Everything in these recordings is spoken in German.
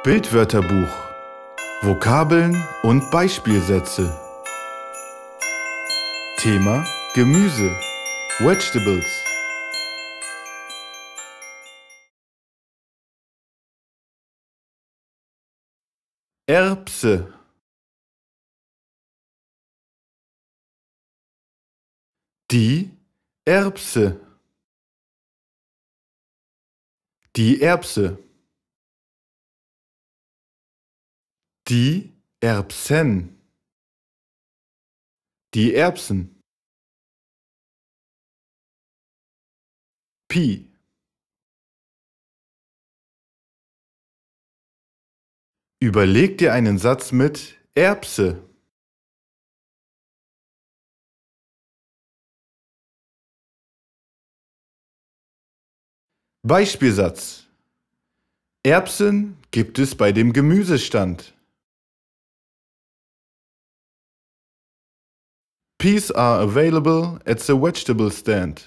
Bildwörterbuch, Vokabeln und Beispielsätze. Thema: Gemüse, Vegetables. Erbse, die Erbse, die Erbse, die Erbsen, die Erbsen. Pie. Überleg dir einen Satz mit Erbse. Beispielsatz: Erbsen gibt es bei dem Gemüsestand. Peas are available at the vegetable stand.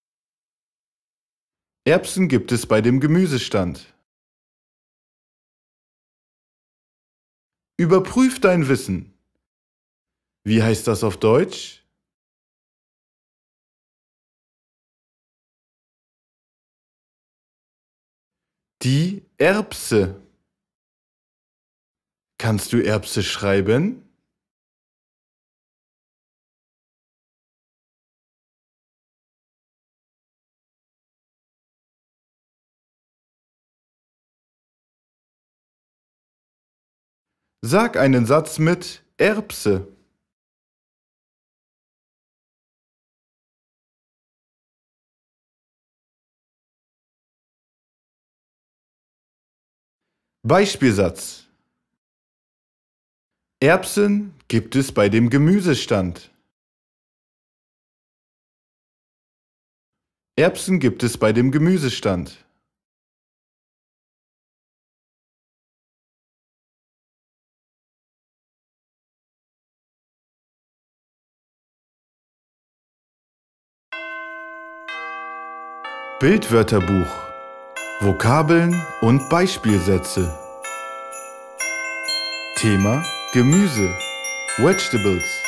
Erbsen gibt es bei dem Gemüsestand. Überprüf dein Wissen. Wie heißt das auf Deutsch? Die Erbse. Kannst du Erbse schreiben? Sag einen Satz mit Erbse. Beispielsatz: Erbsen gibt es bei dem Gemüsestand. Erbsen gibt es bei dem Gemüsestand. Bildwörterbuch, Vokabeln und Beispielsätze. Thema: Gemüse, Vegetables.